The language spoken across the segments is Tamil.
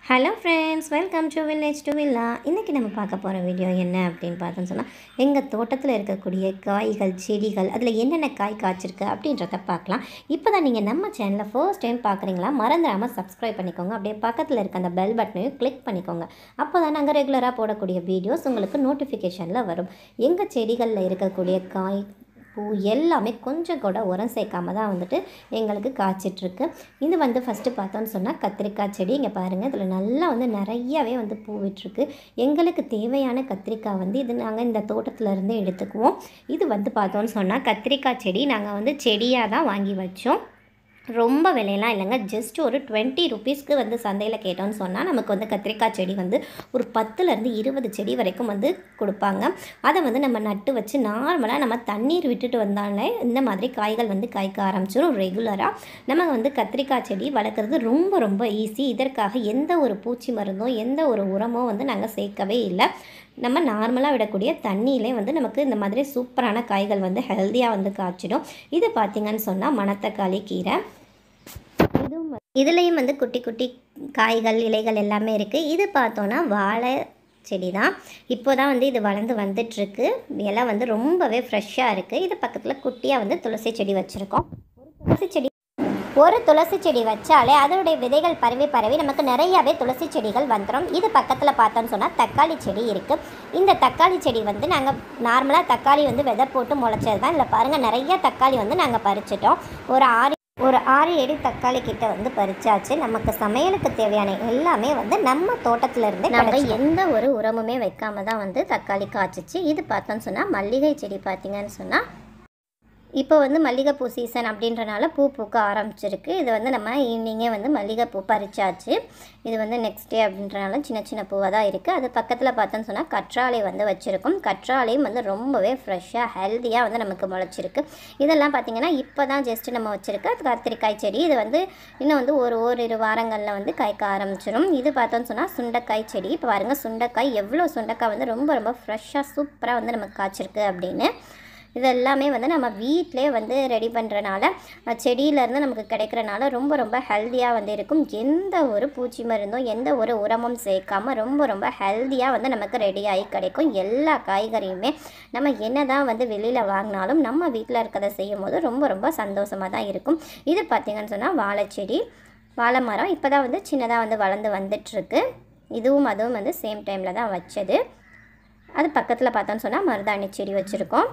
Hello friends, welcome to village to villa. இன்றைக்கி நம்ம பார்க்க போகிற வீடியோ என்ன அப்படின்னு பார்த்தோன்னு சொன்னால், எங்கள் தோட்டத்தில் இருக்கக்கூடிய காய்கள், செடிகள், அதில் என்னென்ன காய் காய்ச்சிருக்கு அப்படின்றத பார்க்கலாம். இப்போ தான் நீங்கள் நம்ம சேனலை ஃபர்ஸ்ட் டைம் பார்க்குறீங்களா, மறந்துடாமல் சப்ஸ்கிரைப் பண்ணிக்கோங்க. அப்படியே பக்கத்தில் இருக்க அந்த பெல் பட்டனையும் கிளிக் பண்ணிக்கோங்க. அப்போ தான் நாங்கள் ரெகுலராக போடக்கூடிய வீடியோஸ் உங்களுக்கு நோட்டிஃபிகேஷனில் வரும். எங்கள் செடிகளில் இருக்கக்கூடிய காய், பூ எல்லாமே கொஞ்சம் கூட உரம் சேர்க்காம தான் வந்துட்டு எங்களுக்கு காய்ச்சிட்ருக்கு. இது ஃபஸ்ட்டு பார்த்தோன்னு சொன்னால் கத்திரிக்காய் செடி. இங்கே பாருங்கள், இதில் நல்லா நிறையாவே பூ விட்டுருக்கு. எங்களுக்கு தேவையான கத்திரிக்காய் இது நாங்கள் இந்த தோட்டத்துலேருந்து எடுத்துக்குவோம். இது பார்த்தோன்னு சொன்னால் கத்திரிக்காய் செடி நாங்கள் செடியாக தான் வாங்கி வச்சோம். ரொம்ப விலையெல்லாம் இல்லைங்க. ஜஸ்ட் ஒரு 20 ருபீஸ்க்கு சந்தையில் கேட்டோன்னு சொன்னால் நமக்கு கத்திரிக்காய் செடி ஒரு 10லேருந்து 20 செடி வரைக்கும் கொடுப்பாங்க. அதை நம்ம நட்டு வச்சு நார்மலாக நம்ம தண்ணீர் விட்டுட்டு வந்தாலே இந்த மாதிரி காய்கள் காய்க்க ஆரம்பிச்சிடும். ரெகுலராக நம்ம கத்திரிக்காய் செடி வளர்க்குறது ரொம்ப ரொம்ப ஈஸி. இதற்காக எந்த ஒரு பூச்சி மருந்தோ எந்த ஒரு உரமோ நாங்கள் சேர்க்கவே இல்லை. நம்ம நார்மலாக விடக்கூடிய தண்ணியிலே நமக்கு இந்த மாதிரி சூப்பரான காய்கள் ஹெல்த்தியாக காய்ச்சிடும். இது பார்த்திங்கன்னு சொன்னால் மணத்தக்காளி கீரை. இதுலேயும் குட்டி குட்டி காய்கள், இலைகள் எல்லாமே இருக்குது. இது பார்த்தோன்னா வாழை செடி தான். இப்போ தான் இது வளர்ந்து வந்துட்டுருக்கு. இலை ரொம்பவே ஃப்ரெஷ்ஷாக இருக்குது. இது பக்கத்தில் குட்டியாக துளசி செடி வச்சுருக்கோம். ஒரு துளசி செடி வச்சாலே அதனுடைய விதைகள் பரவி நமக்கு நிறையாவே துளசி செடிகள் வந்துடும். இது பக்கத்தில் பார்த்தோன்னு சொன்னால் தக்காளி செடி இருக்குது. இந்த தக்காளி செடி நாங்கள் நார்மலாக தக்காளி விதை போட்டு முளைச்சது தான். இதில் பாருங்கள், நிறையா தக்காளி நாங்கள் பறிச்சிட்டோம். ஒரு 6-7 தக்காளி கிட்ட பறிச்சாச்சு. நமக்கு சமையலுக்கு தேவையான எல்லாமே நம்ம தோட்டத்திலேருந்து நாங்கள் எந்த ஒரு உரமுமே வைக்காம தான் தக்காளி காய்ச்சிச்சு. இது பார்த்தோன்னு சொன்னால் மல்லிகை செடி. பார்த்திங்கன்னு சொன்னால் இப்போ மல்லிகைப்பூ சீசன் அப்படின்றனால பூ பூக்க ஆரம்பிச்சிருக்கு. இது நம்ம ஈவினிங்கே மல்லிகைப்பூ பறிச்சாச்சு. இது நெக்ஸ்ட் டே அப்படின்றனால சின்ன சின்ன பூவாக தான் இருக்குது. அது பக்கத்தில் பார்த்தோன்னு சொன்னால் கற்றாழை வச்சுருக்கோம். கற்றாழையும் ரொம்பவே ஃப்ரெஷ்ஷாக ஹெல்த்தியாக நமக்கு முளைச்சிருக்கு. இதெல்லாம் பார்த்திங்கன்னா இப்போ தான் ஜஸ்ட்டு நம்ம வச்சுருக்க கத்திரிக்காய் செடி. இது இன்னும் ஓரிரு வாரங்களில் காய்க்க ஆரம்பிச்சிடும். இது பார்த்தோன்னு சொன்னால் சுண்டைக்காய் செடி. இப்போ பாருங்கள், சுண்டைக்காய் எவ்வளோ சுண்டைக்காய் ரொம்ப ரொம்ப ஃப்ரெஷ்ஷாக சூப்பராக நமக்கு காய்ச்சிருக்கு அப்படின்னு. இதெல்லாமே நம்ம வீட்டிலே ரெடி பண்ணுறனால, செடியிலேருந்து நமக்கு கிடைக்கிறனால ரொம்ப ரொம்ப ஹெல்த்தியாக இருக்கும். எந்த ஒரு பூச்சி மருந்தோ எந்த ஒரு உரமும் சேர்க்காமல் ரொம்ப ரொம்ப ஹெல்த்தியாக நமக்கு ரெடியாகி கிடைக்கும். எல்லா காய்கறியுமே நம்ம என்ன தான் வெளியில் வாங்கினாலும் நம்ம வீட்டில் இருக்கிறத செய்யும் போது ரொம்ப ரொம்ப சந்தோஷமாக தான் இருக்கும். இது பார்த்திங்கன்னு சொன்னால் வாழைச்செடி, வாழை மரம் இப்போ தான் சின்னதாக வளர்ந்து வந்துட்டுருக்கு. இதுவும் அதுவும் சேம் டைமில் தான் வச்சது. அது பக்கத்தில் பார்த்தோன்னு சொன்னால் மருதாணி செடி வச்சுருக்கோம்.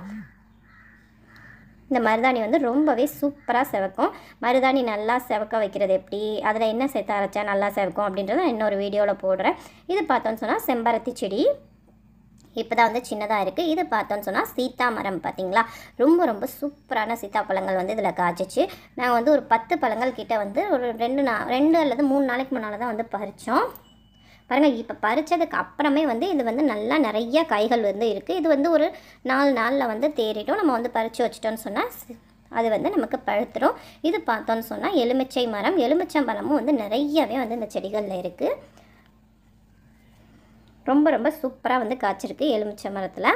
இந்த மருதாணி ரொம்பவே சூப்பராக செவக்கும். மருதாணி நல்லா செவக்க வைக்கிறது எப்படி, அதில் என்ன சேர்த்து அரைச்சா நல்லா செவக்கும் அப்படின்றத நான் இன்னொரு வீடியோவில் போடுறேன். இது பார்த்தோன்னு சொன்னால் செம்பருத்தி செடி. இப்போ தான் சின்னதாக இருக்குது. இது பார்த்தோன்னு சொன்னால் சீத்தா மரம். பார்த்திங்களா, ரொம்ப ரொம்ப சூப்பரான சீத்தாப்பழங்கள் இதில் காய்ச்சிச்சு. நாங்கள் ஒரு 10 பழங்கள் கிட்ட ஒரு 2 அல்லது 3 நாளைக்கு முன்னால் தான் பறித்தோம். பாருங்கள், இப்போ பறித்ததுக்கு அப்புறமே இது நல்லா நிறைய காய்கள் இருக்குது. இது ஒரு 4 நாளில் தேறிட்டோம். நம்ம பறித்து வச்சிட்டோன்னு சொன்னால் அது நமக்கு பழுத்துரும். இது பார்த்தோன்னு சொன்னால் எலுமிச்சை மரம். எலுமிச்சை மரமும் நிறையவே இந்த செடிகளில் இருக்குது. ரொம்ப ரொம்ப சூப்பராக காய்ச்சிருக்கு எலுமிச்சை மரத்தில்.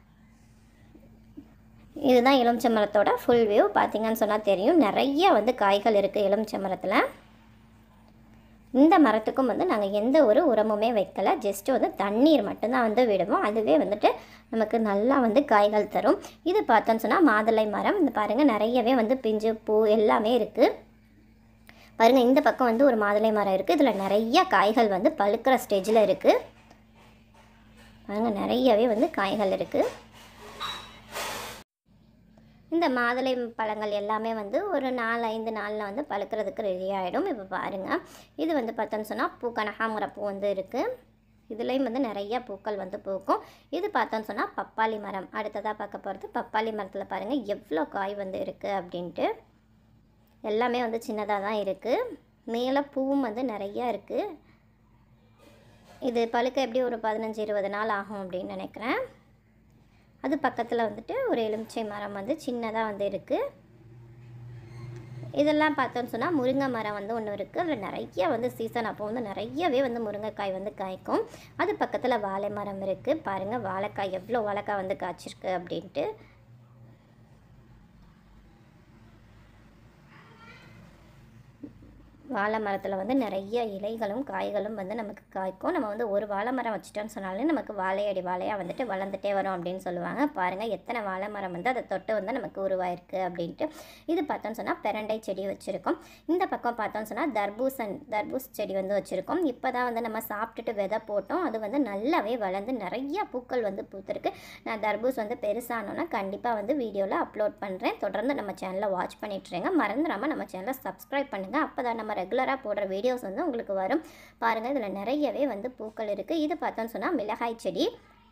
இதுதான் எலுமிச்சை மரத்தோட ஃபுல் வியூ. பார்த்திங்கன்னு சொன்னால் தெரியும், நிறைய காய்கள் இருக்குது எலுமிச்சை மரத்தில். இந்த மரத்துக்கும் நாங்கள் எந்த ஒரு உரமுமே வைக்கலை. ஜஸ்ட்டு தண்ணீர் மட்டும்தான் விடுவோம். அதுவே நமக்கு நல்லா காய்கள் தரும். இது பார்த்தோன்னு சொன்னால் மாதுளை மரம். இந்த பாருங்கள், நிறையவே பிஞ்சு பூ எல்லாமே இருக்குது. பாருங்கள், இந்த பக்கம் ஒரு மாதுளை மரம் இருக்குது. இதில் நிறைய காய்கள் பழுக்கிற ஸ்டேஜில் இருக்குது. பாருங்கள், நிறையவே காய்கள் இருக்குது. இந்த மாதுளை பழங்கள் எல்லாமே ஒரு 4-5 நாளில் பழுக்கிறதுக்கு ரெடி ஆகிடும். இப்போ பாருங்கள், இது பார்த்தோன்னு சொன்னால் பூ, கனகாமர பூ இருக்குது. இதுலேயும் நிறையா பூக்கள் பூக்கும். இது பார்த்தோன்னு சொன்னால் பப்பாளி மரம். அடுத்ததாக பார்க்க போகிறது பப்பாளி மரத்தில் பாருங்கள் எவ்வளோ காய் இருக்குது அப்படின்ட்டு. எல்லாமே சின்னதாக தான் இருக்குது. மேலே பூவும் நிறையா இருக்குது. இது பழுக்க எப்படி ஒரு 15-20 நாள் ஆகும் அப்படின்னு நினைக்கிறேன். அது பக்கத்தில் ஒரு எலுமிச்சை மரம் சின்னதாக இருக்குது. இதெல்லாம் பார்த்தோன்னு சொன்னால் முருங்கை மரம் ஒன்று இருக்குது. அதில் நிறைய சீசன் அப்போ நிறையவே முருங்கைக்காய் காய்க்கும். அது பக்கத்தில் வாழை மரம் இருக்குது. பாருங்கள், வாழைக்காய் எவ்வளோ வாழைக்காய் காய்ச்சிருக்கு அப்படின்ட்டு. வாழை மரத்தில் வந்து நிறைய இலைகளும் காய்களும் வந்து நமக்கு காய்க்கும். நம்ம வந்து ஒரு வாழை மரம் வச்சுட்டோன்னு சொன்னாலே நமக்கு வாழையடி வாழையாக வந்துட்டு வளர்ந்துட்டே வரும் அப்படின்னு சொல்லுவாங்க. பாருங்கள் எத்தனை வாழை மரம் வந்து அதை தொட்டு வந்து நமக்கு உருவாயிருக்கு அப்படின்ட்டு. இது பார்த்தோன்னு சொன்னால் பெரண்டை செடி வச்சுருக்கோம். இந்த பக்கம் பார்த்தோன்னு சொன்னால் தர்பூஸ் செடி வந்து வச்சுருக்கோம். இப்போ தான் வந்து நம்ம சாப்பிட்டுட்டு விதை போட்டோம். அது வந்து நல்லாவே வளர்ந்து நிறைய பூக்கள் வந்து பூத்துருக்கு. நான் தர்பூஸ் வந்து பெருசானோன்னா கண்டிப்பாக வந்து வீடியோவில் அப்லோட் பண்ணுறேன். தொடர்ந்து நம்ம சேனலை வாட்ச் பண்ணிட்டுருங்க. மறந்துடாமல் நம்ம சேனலை சப்ஸ்கிரைப் பண்ணுங்கள். அப்போ தான் நம்ம ரெகுலராக போடுற வீடியோஸ் வந்து உங்களுக்கு வரும். பாருங்கள் இதில் நிறையவே வந்து பூக்கள் இருக்குது. இது பார்த்தோன்னு சொன்னால் மிளகாய் செடி.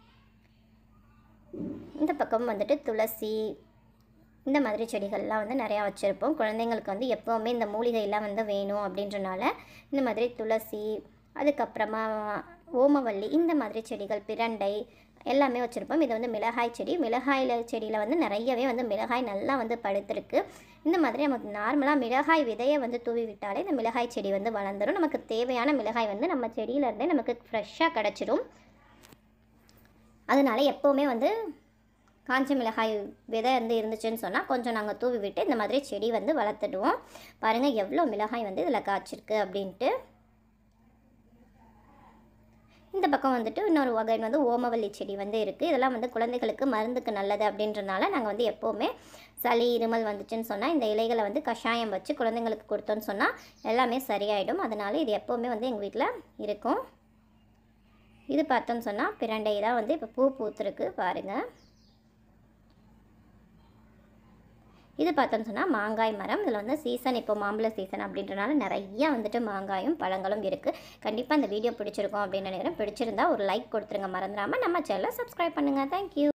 இந்த பக்கம் வந்துட்டு துளசி, இந்த மாதிரி செடிகள்லாம் வந்து நிறையா வச்சுருப்போம். குழந்தைங்களுக்கு வந்து எப்போவுமே இந்த மூலிகையெல்லாம் வந்து வேணும் அப்படின்றனால இந்த மாதிரி துளசி, அதுக்கப்புறமா ஓமவல்லி, இந்த மாதிரி செடிகள், பிரண்டை எல்லாமே வச்சுருப்போம். இது வந்து மிளகாய் செடி. செடியில் வந்து நிறையவே வந்து மிளகாய் நல்லா வந்து படுத்திருக்கு. இந்த மாதிரி நமக்கு நார்மலாக மிளகாய் விதையை வந்து தூவி விட்டாலே இந்த மிளகாய் செடி வந்து வளர்ந்துடும். நமக்கு தேவையான மிளகாய் வந்து நம்ம செடியிலேருந்தே நமக்கு ஃப்ரெஷ்ஷாக கிடச்சிடும். அதனால எப்போவுமே வந்து காஞ்ச மிளகாய் விதை வந்து இருந்துச்சுன்னு சொன்னால் கொஞ்சம் நாங்கள் தூவி விட்டு இந்த மாதிரி செடி வந்து வளர்த்துடுவோம். பாருங்கள் எவ்வளோ மிளகாய் வந்து இதில் காய்ச்சிருக்கு அப்படின்ட்டு. இந்த பக்கம் வந்துட்டு இன்னொரு வகை வந்து ஓமவல்லி செடி வந்து இருக்குது. இதெல்லாம் வந்து குழந்தைகளுக்கு மருந்துக்கு நல்லது அப்படின்றனால நாங்கள் வந்து எப்போவுமே சளி இருமல் வந்துச்சுன்னு சொன்னால் இந்த இலைகளை வந்து கஷாயம் வச்சு குழந்தைங்களுக்கு கொடுத்தோன்னு சொன்னால் எல்லாமே சரியாயிடும். அதனால இது எப்போவுமே வந்து எங்கள் வீட்டில் இருக்கும். இது பார்த்தோன்னு சொன்னால் பிரண்டை தான் வந்து இப்போ பூ பூத்துருக்கு பாருங்கள். இது பார்த்தோன்னு சொன்னால் மாங்காய் மரம். இதில் வந்து சீசன் இப்போ மாம்பழ சீசன் அப்படின்றனால நிறையா வந்துட்டு மாங்காயும் பழங்களும் இருக்குது. கண்டிப்பாக இந்த வீடியோ பிடிச்சிருக்கும் அப்படின்னு நினைக்கிறேன். பிடிச்சிருந்தா ஒரு லைக் கொடுத்துருங்க. மறந்துடாமல் நம்ம சேனலை சப்ஸ்கிரைப் பண்ணுங்கள். தேங்க்யூ.